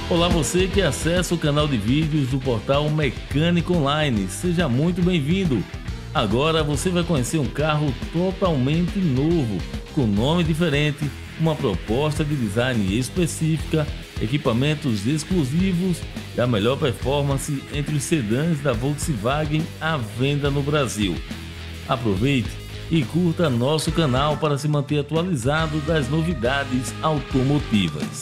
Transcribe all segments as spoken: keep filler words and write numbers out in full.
Olá você que acessa o canal de vídeos do portal Mecânico Online, seja muito bem-vindo. Agora você vai conhecer um carro totalmente novo, com nome diferente, uma proposta de design específica, equipamentos exclusivos e a melhor performance entre os sedãs da Volkswagen à venda no Brasil. Aproveite e curta nosso canal para se manter atualizado das novidades automotivas.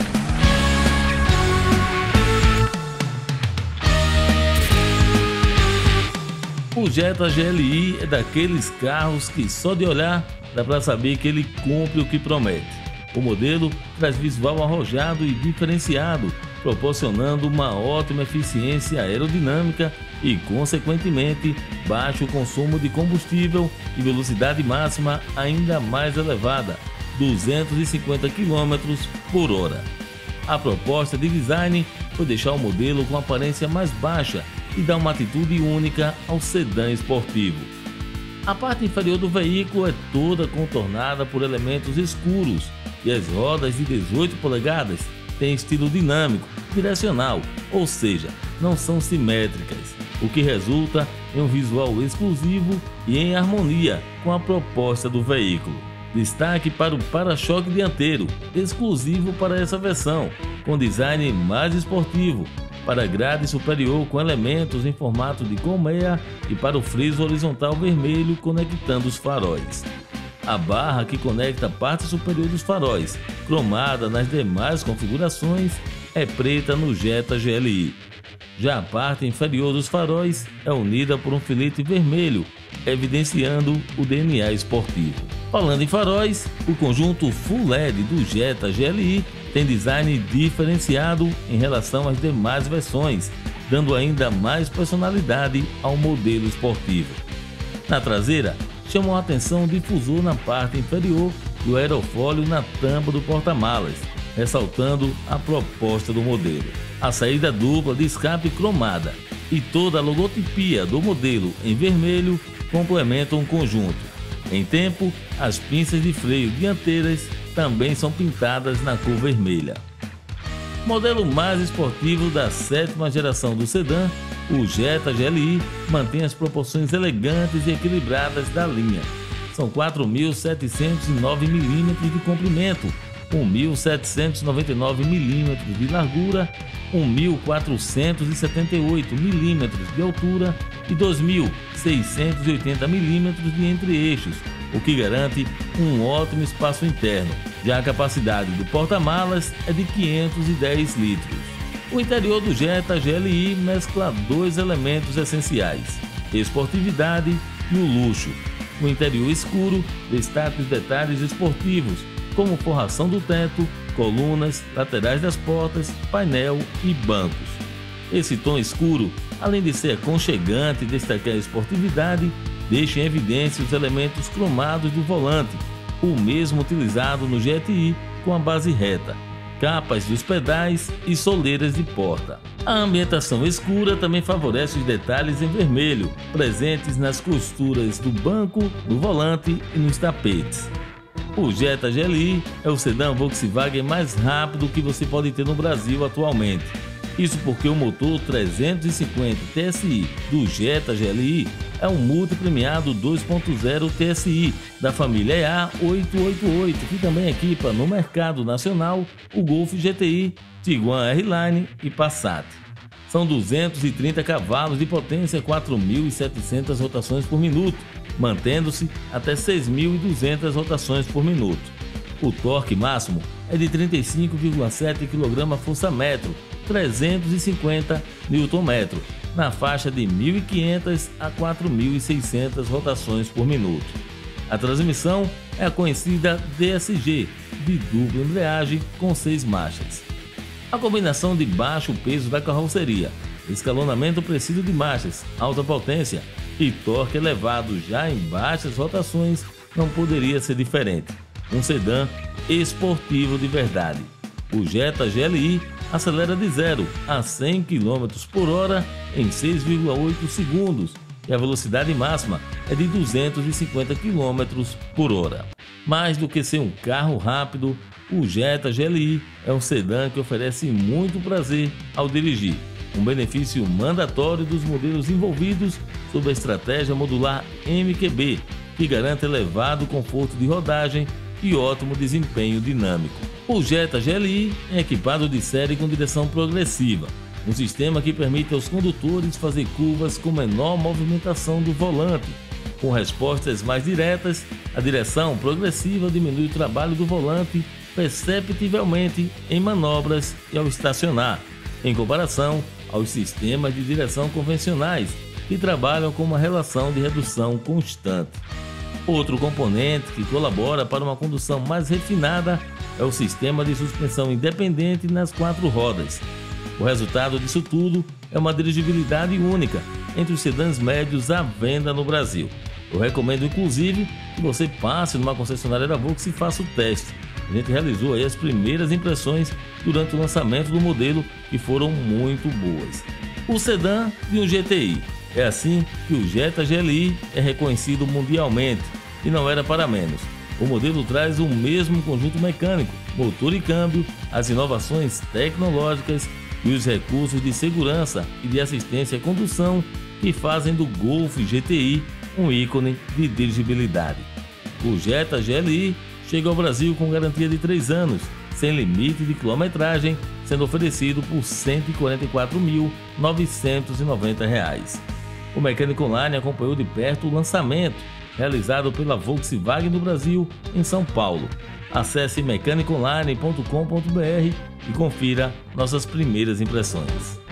O Jetta G L I é daqueles carros que só de olhar dá para saber que ele cumpre o que promete. O modelo traz visual arrojado e diferenciado, proporcionando uma ótima eficiência aerodinâmica e, consequentemente, baixo consumo de combustível e velocidade máxima ainda mais elevada, duzentos e cinquenta quilômetros por hora. A proposta de design foi deixar o modelo com aparência mais baixa e dar uma atitude única ao sedã esportivo. A parte inferior do veículo é toda contornada por elementos escuros e as rodas de dezoito polegadas têm estilo dinâmico, direcional, ou seja, não são simétricas, o que resulta em um visual exclusivo e em harmonia com a proposta do veículo. Destaque para o para-choque dianteiro, exclusivo para essa versão, com design mais esportivo, para a grade superior com elementos em formato de colmeia e para o friso horizontal vermelho conectando os faróis. A barra que conecta a parte superior dos faróis, cromada nas demais configurações, é preta no Jetta G L I. Já a parte inferior dos faróis é unida por um filete vermelho, evidenciando o D N A esportivo. Falando em faróis, o conjunto Full L E D do Jetta G L I tem design diferenciado em relação às demais versões, dando ainda mais personalidade ao modelo esportivo. Na traseira, chamou a atenção o difusor na parte inferior e o aerofólio na tampa do porta-malas, ressaltando a proposta do modelo. A saída dupla de escape cromada e toda a logotipia do modelo em vermelho complementam o conjunto. Em tempo, as pinças de freio dianteiras também são pintadas na cor vermelha. Modelo mais esportivo da sétima geração do sedã, o Jetta G L I mantém as proporções elegantes e equilibradas da linha. São quatro mil setecentos e nove milímetros de comprimento, um mil setecentos e noventa e nove milímetros de largura, um mil quatrocentos e setenta e oito milímetros de altura e dois mil seiscentos e oitenta milímetros de entre-eixos, o que garante um ótimo espaço interno. Já a capacidade do porta-malas é de quinhentos e dez litros. O interior do Jetta G L I mescla dois elementos essenciais, esportividade e o luxo. No interior escuro, destaca os detalhes esportivos, como forração do teto, colunas, laterais das portas, painel e bancos. Esse tom escuro, além de ser aconchegante e destacar a esportividade, deixa em evidência os elementos cromados do volante, o mesmo utilizado no G T I com a base reta, capas dos pedais e soleiras de porta. A ambientação escura também favorece os detalhes em vermelho, presentes nas costuras do banco, do volante e nos tapetes. O Jetta G L I é o sedã Volkswagen mais rápido que você pode ter no Brasil atualmente. Isso porque o motor trezentos e cinquenta T S I do Jetta G L I é um multipremiado dois ponto zero T S I da família E A oitocentos e oitenta e oito, que também equipa no mercado nacional o Golf G T I, Tiguan R-Line e Passat. São duzentos e trinta cavalos de potência, quatro mil e setecentas rotações por minuto, mantendo-se até seis mil e duzentas rotações por minuto. O torque máximo é de trinta e cinco vírgula sete quilograma-força-metro, trezentos e cinquenta newton-metro, na faixa de mil e quinhentas a quatro mil e seiscentas rotações por minuto. A transmissão é a conhecida D S G, de dupla embreagem com seis marchas. A combinação de baixo peso da carroceria, escalonamento preciso de marchas, alta potência e torque elevado já em baixas rotações não poderia ser diferente. Um sedã esportivo de verdade. O Jetta G L I acelera de zero a cem quilômetros por hora em seis vírgula oito segundos e a velocidade máxima é de duzentos e cinquenta quilômetros por hora. Mais do que ser um carro rápido, O Jetta G L I é um sedã que oferece muito prazer ao dirigir, um benefício mandatório dos modelos envolvidos sob a estratégia modular M Q B, que garante elevado conforto de rodagem e ótimo desempenho dinâmico. O Jetta G L I é equipado de série com direção progressiva, um sistema que permite aos condutores fazer curvas com menor movimentação do volante. Com respostas mais diretas, a direção progressiva diminui o trabalho do volante perceptivelmente em manobras e ao estacionar, em comparação aos sistemas de direção convencionais, que trabalham com uma relação de redução constante. Outro componente que colabora para uma condução mais refinada é o sistema de suspensão independente nas quatro rodas. O resultado disso tudo é uma dirigibilidade única entre os sedãs médios à venda no Brasil. Eu recomendo, inclusive, que você passe numa concessionária da Volks e faça o teste. A gente realizou aí as primeiras impressões durante o lançamento do modelo, que foram muito boas. O sedã de um G T I. É assim que o Jetta G L I é reconhecido mundialmente, e não era para menos. O modelo traz o mesmo conjunto mecânico, motor e câmbio, as inovações tecnológicas e os recursos de segurança e de assistência à condução que fazem do Golf G T I um ícone de dirigibilidade. O Jetta G L I chega ao Brasil com garantia de três anos, sem limite de quilometragem, sendo oferecido por cento e quarenta e quatro mil novecentos e noventa reais. O Mecânico Online acompanhou de perto o lançamento, realizado pela Volkswagen do Brasil, em São Paulo. Acesse mecânico online ponto com ponto br e confira nossas primeiras impressões.